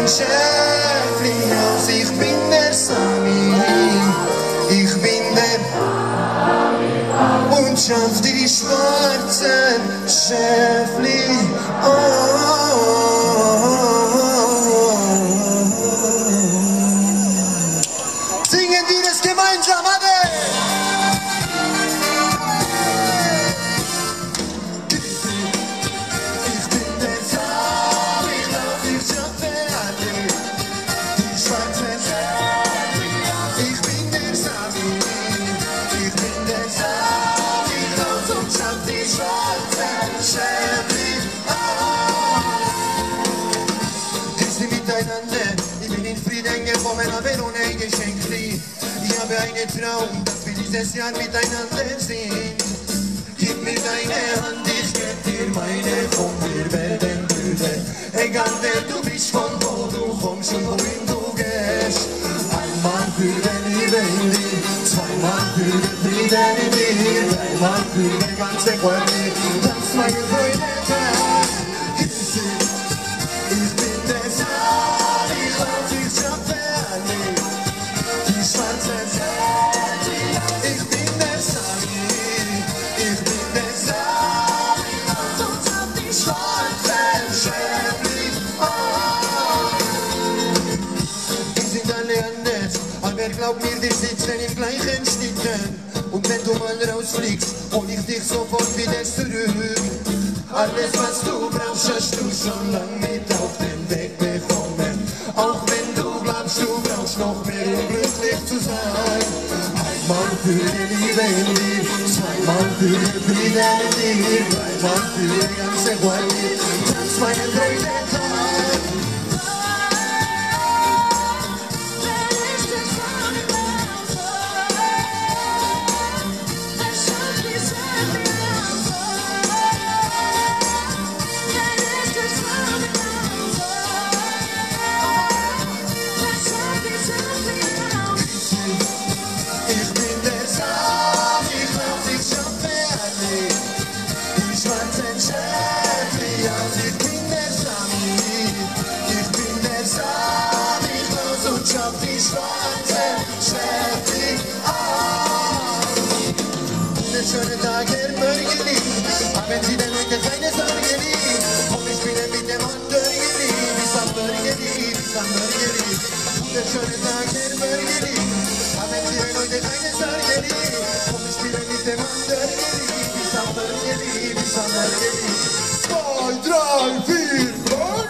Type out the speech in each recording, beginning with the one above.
Schäfli, also ich bin der Sami, ich bin der und schaff die schwarzen Schäfli. Singen wir das gemeinsam, alle! Ich bin in Frieden gekommen, aber ohne Geschenkli. Ich habe einen Traum, dass wir dieses Jahr miteinander sind. Gib mir deine Hand, ich geb dir meine, komm, wir werden Brüder. Egal wer du bist, von wo du kommst und wohin du gehst. Einmal für den Liebe in dir, zweimal für den Frieden in dir, dreimal für den ganzen Quartier, das meine Freude Tag. Ich bin der Sami, ich lauf, ich schaffe alle, die schwarze Seite. Ich bin der Sami, ich bin der Sami, ich lauf und schaff die schwarze Schäfli. Wir sind alle anders, aber glaub mir, wir sitzen im gleichen Schnitten. Und wenn du mal rausfliegst, hol ich dich sofort wieder zurück. Alles, was du brauchst, hast du schon lang mit auf den Weg bekommen. Auch wenn du glaubst, du brauchst noch mehr, um glücklich zu sein. Einmal für die Liebe in dir, zweimal für den Frieden in dir, dreimal für die ganze Quartier, das meine Freude Tag. Schaff die schwarze Schäfli an. Der schöne Tag, der Mörgeli, haben Sie denn heute keine Sorge, komm, ich spiele mit dem Handörgeli, bis am Mörgeli, bis am Mörgeli. Der schöne Tag, der Mörgeli, haben Sie denn heute keine Sorge, komm, ich spiele mit dem Handörgeli, bis am Mörgeli, bis am Mörgeli. 2, 3, 4, 5.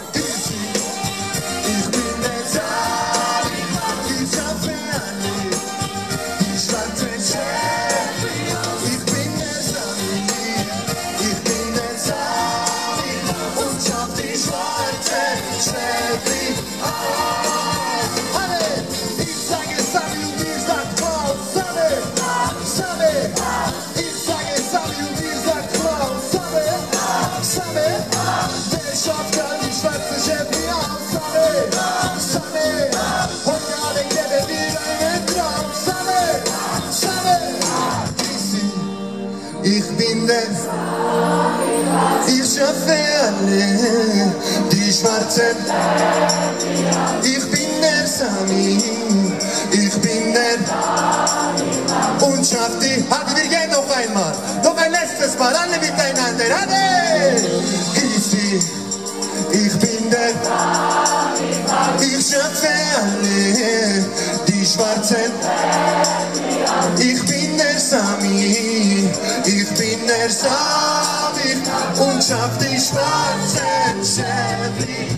Ich bin der Sami, ich schaffe alle die Schwarzen. Ich bin der Sami, ich bin der und schaff die. Hadi, wir gehen noch einmal, noch ein letztes Mal, alle miteinander. Hadi! Ich bin der Sami, ich schaffe alle die Schwarzen. Ich bin der Sami, ich bin der Sami und schaff die schwarzen Schäfli.